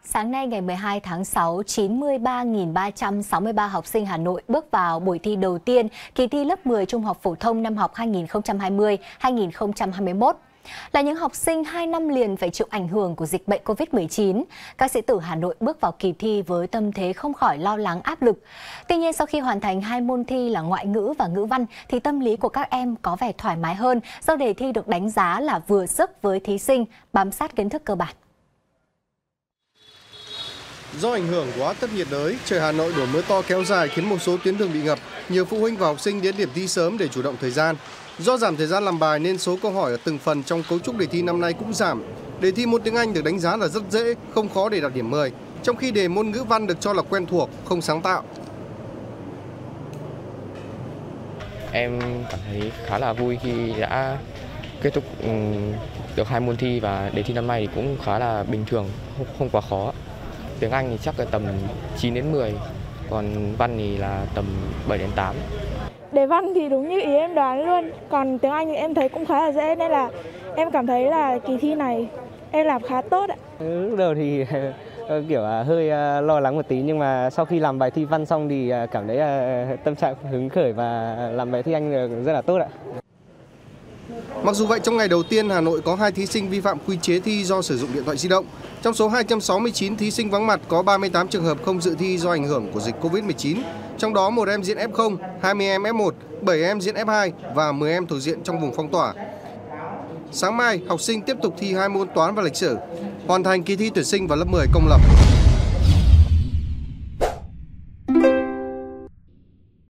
Sáng nay ngày 12 tháng 6, 93.363 học sinh Hà Nội bước vào buổi thi đầu tiên kỳ thi lớp 10 trung học phổ thông năm học 2020-2021. Là những học sinh 2 năm liền phải chịu ảnh hưởng của dịch bệnh Covid-19, các sĩ tử Hà Nội bước vào kỳ thi với tâm thế không khỏi lo lắng áp lực. Tuy nhiên, sau khi hoàn thành 2 môn thi là ngoại ngữ và ngữ văn, thì tâm lý của các em có vẻ thoải mái hơn do đề thi được đánh giá là vừa sức với thí sinh, bám sát kiến thức cơ bản. Do ảnh hưởng của áp thấp nhiệt đới, trời Hà Nội đổ mưa to kéo dài khiến một số tuyến đường bị ngập. Nhiều phụ huynh và học sinh đến điểm thi sớm để chủ động thời gian. Do giảm thời gian làm bài nên số câu hỏi ở từng phần trong cấu trúc đề thi năm nay cũng giảm. Đề thi môn tiếng Anh được đánh giá là rất dễ, không khó để đạt điểm 10, trong khi đề môn ngữ văn được cho là quen thuộc, không sáng tạo. Em cảm thấy khá là vui khi đã kết thúc được 2 môn thi và đề thi năm nay thì cũng khá là bình thường, không quá khó. Tiếng Anh thì chắc là tầm 9 đến 10, còn văn thì là tầm 7 đến 8. Đề văn thì đúng như ý em đoán luôn, còn tiếng Anh thì em thấy cũng khá là dễ nên là em cảm thấy là kỳ thi này em làm khá tốt ạ. Lúc đầu thì kiểu hơi lo lắng một tí, nhưng mà sau khi làm bài thi văn xong thì cảm thấy tâm trạng hứng khởi và làm bài thi Anh rất là tốt ạ. Mặc dù vậy, trong ngày đầu tiên, Hà Nội có 2 thí sinh vi phạm quy chế thi do sử dụng điện thoại di động. Trong số 269 thí sinh vắng mặt, có 38 trường hợp không dự thi do ảnh hưởng của dịch Covid-19. Trong đó 1 em diện F0, 20 em F1, 7 em diện F2 và 10 em thuộc diện trong vùng phong tỏa. Sáng mai, học sinh tiếp tục thi 2 môn toán và lịch sử, hoàn thành kỳ thi tuyển sinh vào lớp 10 công lập.